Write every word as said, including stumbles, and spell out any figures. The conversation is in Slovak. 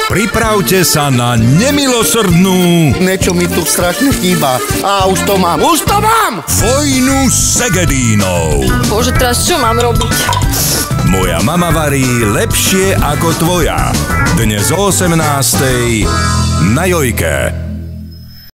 Pripravte sa na nemilosrdnú... Niečo mi tu strašne chýba. Á, už to mám, už to mám! Vojnu Segedínov. Bože, teraz čo mám robiť? Moja mama varí lepšie ako tvoja. Dnes o osemnástej na Jojke.